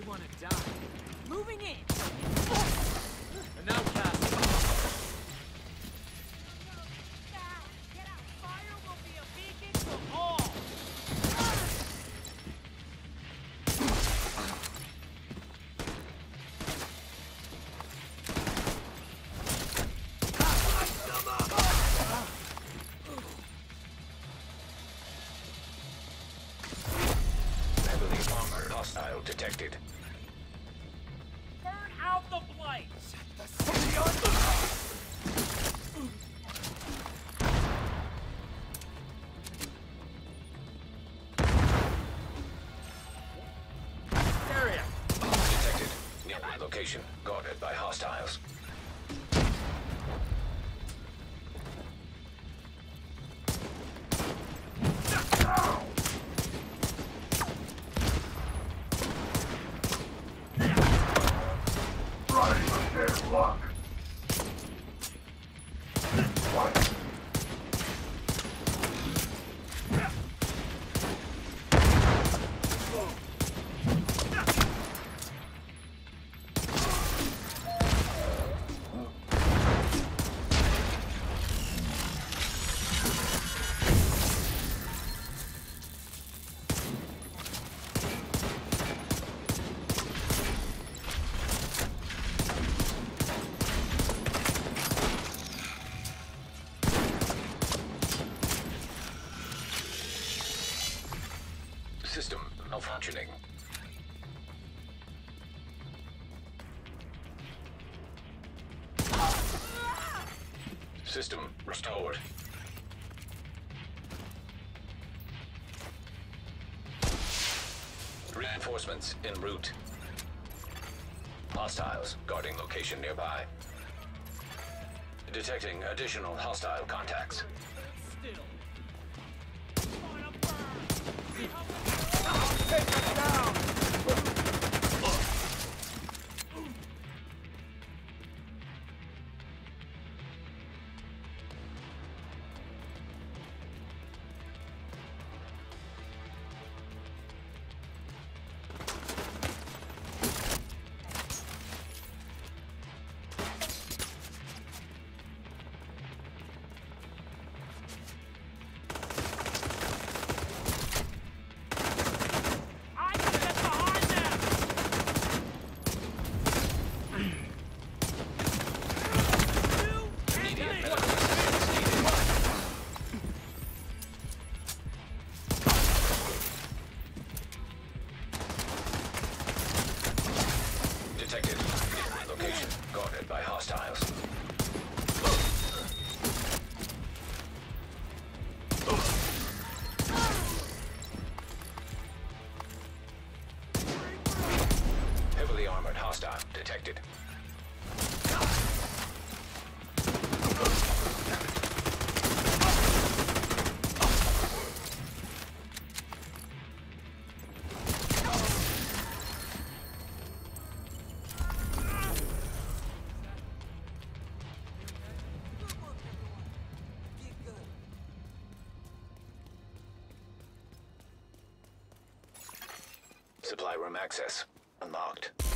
wanna die. Moving in! And now cast. Get out! Fire will be a beacon to all! Heavily armored hostile detected. Burn out the blight! Area! Detected. Nearby location. Guarded by hostiles. System malfunctioning. System restored. Reinforcements en route. Hostiles guarding location nearby. Detecting additional hostile contacts. Still. Wanna burn! See how Take it down! I can get behind them! Immediate medical assistance needed. Detected. Nearby location. Guarded by hostiles. Heavily armored hostile detected. Supply room access unlocked.